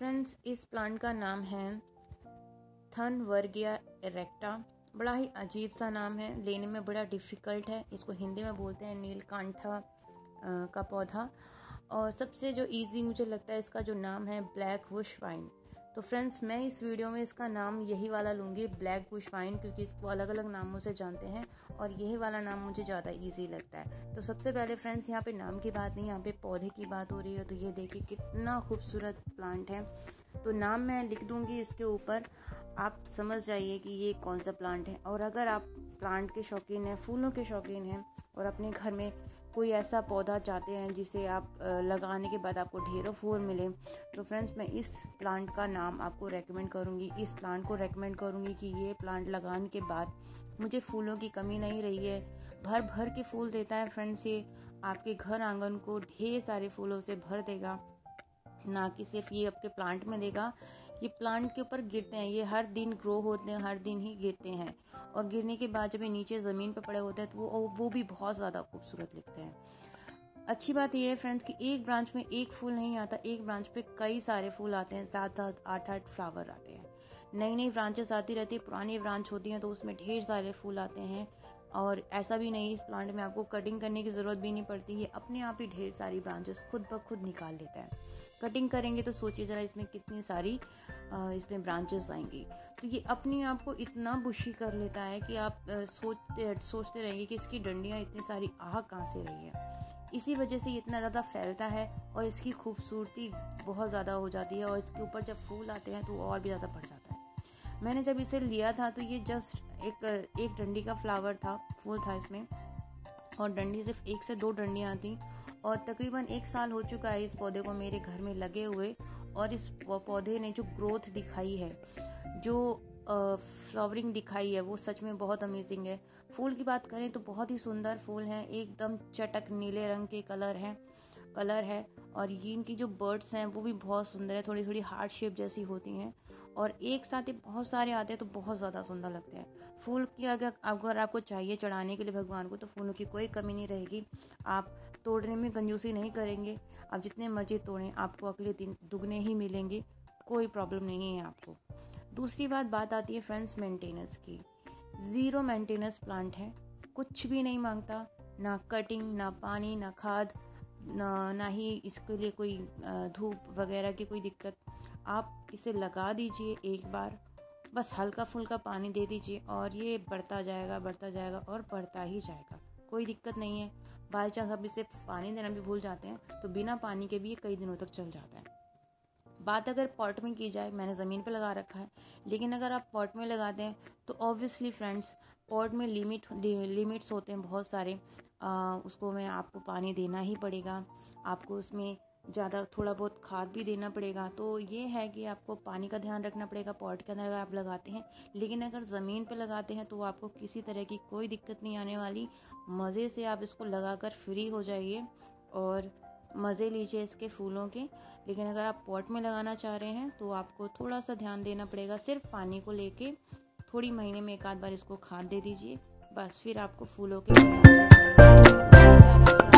Friends, इस plant का नाम है थनवर्गिया इरेक्टा। बड़ा ही अजीब सा नाम है, लेने में बड़ा डिफ़िकल्ट है। इसको हिंदी में बोलते हैं नीलकांठा का पौधा। और सबसे जो इजी मुझे लगता है इसका जो नाम है ब्लैक बुश वाइन। तो फ्रेंड्स, मैं इस वीडियो में इसका नाम यही वाला लूँगी, ब्लैक बुश वाइन, क्योंकि इसको अलग अलग नामों से जानते हैं और यही वाला नाम मुझे ज़्यादा इजी लगता है। तो सबसे पहले फ्रेंड्स, यहाँ पे नाम की बात नहीं, यहाँ पे पौधे की बात हो रही है। तो ये देखिए कितना खूबसूरत प्लांट है। तो नाम मैं लिख दूँगी इसके ऊपर, आप समझ जाइए कि ये कौन सा प्लांट है। और अगर आप प्लांट के शौकीन हैं, फूलों के शौकीन हैं और अपने घर में कोई ऐसा पौधा चाहते हैं जिसे आप लगाने के बाद आपको ढेरों फूल मिले, तो फ्रेंड्स मैं इस प्लांट का नाम आपको रेकमेंड करूँगी। इस प्लांट को रेकमेंड करूँगी कि ये प्लांट लगाने के बाद मुझे फूलों की कमी नहीं रही है। भर भर के फूल देता है फ्रेंड्स। ये आपके घर आंगन को ढेर सारे फूलों से भर देगा। ना कि सिर्फ ये आपके प्लांट में देगा, ये प्लांट के ऊपर गिरते हैं, ये हर दिन ग्रो होते हैं, हर दिन ही गिरते हैं। और गिरने के बाद जब ये नीचे ज़मीन पर पड़े होते हैं तो वो भी बहुत ज़्यादा खूबसूरत दिखते हैं। अच्छी बात ये है फ्रेंड्स कि एक ब्रांच में एक फूल नहीं आता, एक ब्रांच पे कई सारे फूल आते हैं, 7-7 8-8 फ्लावर आते हैं। नई नई ब्रांचेस आती रहती है, पुरानी ब्रांच होती हैं तो उसमें ढेर सारे फूल आते हैं। और ऐसा भी नहीं, इस प्लांट में आपको कटिंग करने की ज़रूरत भी नहीं पड़ती, ये अपने आप ही ढेर सारी ब्रांचेस खुद ब खुद निकाल लेता है। कटिंग करेंगे तो सोचिए ज़रा इसमें कितनी सारी इसमें ब्रांचेस आएंगी। तो ये अपने आप को इतना बुशी कर लेता है कि आप सोचते रहेंगे कि इसकी डंडियाँ इतनी सारी कहाँ से रही है। इसी वजह से ये इतना ज़्यादा फैलता है और इसकी खूबसूरती बहुत ज़्यादा हो जाती है। और इसके ऊपर जब फूल आते हैं तो और भी ज़्यादा बढ़ जाता है। मैंने जब इसे लिया था तो ये जस्ट एक डंडी का फूल था इसमें, और डंडी सिर्फ 1 से 2 डंडियाँ थी। और तकरीबन 1 साल हो चुका है इस पौधे को मेरे घर में लगे हुए। और इस पौधे ने जो ग्रोथ दिखाई है, जो फ्लावरिंग दिखाई है, वो सच में बहुत अमेजिंग है। फूल की बात करें तो बहुत ही सुंदर फूल हैं, एकदम चटक नीले रंग के कलर है। और ये इनकी जो बर्ड्स हैं वो भी बहुत सुंदर है, थोड़ी थोड़ी हार्ट शेप जैसी होती हैं। और एक साथ ही बहुत सारे आते हैं तो बहुत ज़्यादा सुंदर लगते हैं। फूल की अगर आपको चाहिए चढ़ाने के लिए भगवान को, तो फूलों की कोई कमी नहीं रहेगी। आप तोड़ने में कंजूसी नहीं करेंगे, आप जितने मर्जी तोड़ें आपको अगले दिन दुगने ही मिलेंगे, कोई प्रॉब्लम नहीं है आपको। दूसरी बात आती है फ्रेंड्स मेंटेनेंस की। 0 मेंटेनेंस प्लांट है, कुछ भी नहीं मांगता, ना कटिंग, ना पानी, ना खाद, ना ही इसके लिए कोई धूप वगैरह की कोई दिक्कत। आप इसे लगा दीजिए एक बार, बस हल्का फुल्का पानी दे दीजिए और ये बढ़ता जाएगा और बढ़ता ही जाएगा, कोई दिक्कत नहीं है। बाई चांस आप इसे पानी देना भी भूल जाते हैं तो बिना पानी के भी ये कई दिनों तक चल जाता है। बात अगर पॉट में की जाए, मैंने ज़मीन पर लगा रखा है, लेकिन अगर आप पॉट में लगाते हैं तो ऑब्वियसली फ्रेंड्स पॉट में लिमिट्स होते हैं बहुत सारे। उसको में आपको पानी देना ही पड़ेगा, आपको उसमें ज़्यादा थोड़ा बहुत खाद भी देना पड़ेगा। तो ये है कि आपको पानी का ध्यान रखना पड़ेगा पॉट के अंदर अगर आप लगाते हैं। लेकिन अगर ज़मीन पे लगाते हैं तो आपको किसी तरह की कोई दिक्कत नहीं आने वाली। मज़े से आप इसको लगाकर फ्री हो जाइए और मज़े लीजिए इसके फूलों के। लेकिन अगर आप पॉट में लगाना चाह रहे हैं तो आपको थोड़ा सा ध्यान देना पड़ेगा। सिर्फ पानी को लेके थोड़ी महीने में 1 आध बार इसको खाद दे दीजिए, बस फिर आपको फूलों के